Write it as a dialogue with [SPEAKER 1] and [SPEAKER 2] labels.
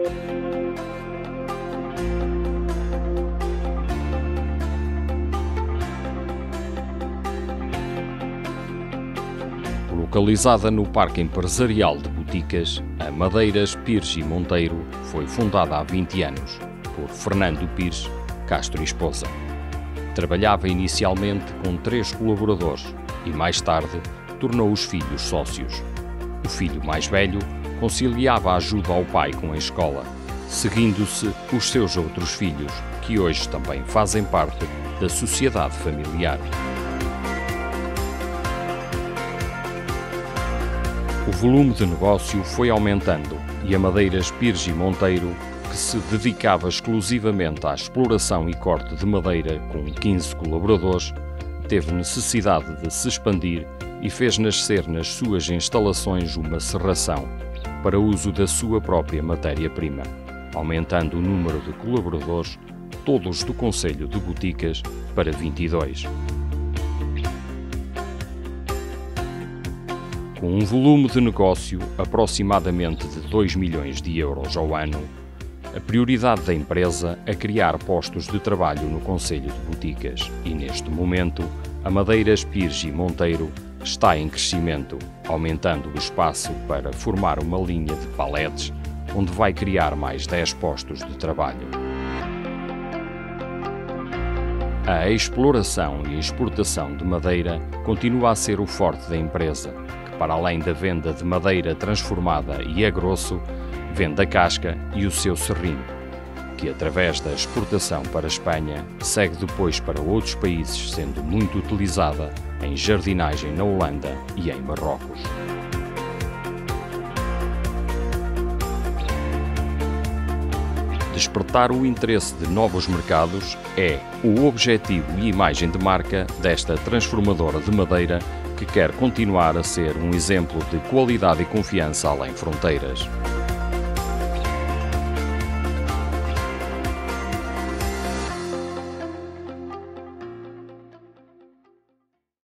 [SPEAKER 1] Localizada no Parque Empresarial de Boticas, a Madeiras Pires e Monteiro foi fundada há 20 anos por Fernando Pires Castro e esposa. Trabalhava inicialmente com 3 colaboradores e mais tarde tornou os filhos sócios. O filho mais velho conciliava a ajuda ao pai com a escola, seguindo-se os seus outros filhos, que hoje também fazem parte da sociedade familiar. O volume de negócio foi aumentando e a Madeiras Pires e Monteiro, que se dedicava exclusivamente à exploração e corte de madeira com 15 colaboradores, teve necessidade de se expandir e fez nascer nas suas instalações uma serração para uso da sua própria matéria-prima, aumentando o número de colaboradores, todos do concelho de Boticas, para 22. Com um volume de negócio aproximadamente de 2 milhões de euros ao ano, a prioridade da empresa é criar postos de trabalho no concelho de Boticas e, neste momento, a Madeiras Pires e Monteiro está em crescimento, aumentando o espaço para formar uma linha de paletes, onde vai criar mais 10 postos de trabalho. A exploração e exportação de madeira continua a ser o forte da empresa, para além da venda de madeira transformada e a grosso, vende a casca e o seu serrinho, que através da exportação para a Espanha segue depois para outros países, sendo muito utilizada em jardinagem na Holanda e em Marrocos. Despertar o interesse de novos mercados é o objetivo e imagem de marca desta transformadora de madeira, que quer continuar a ser um exemplo de qualidade e confiança além fronteiras.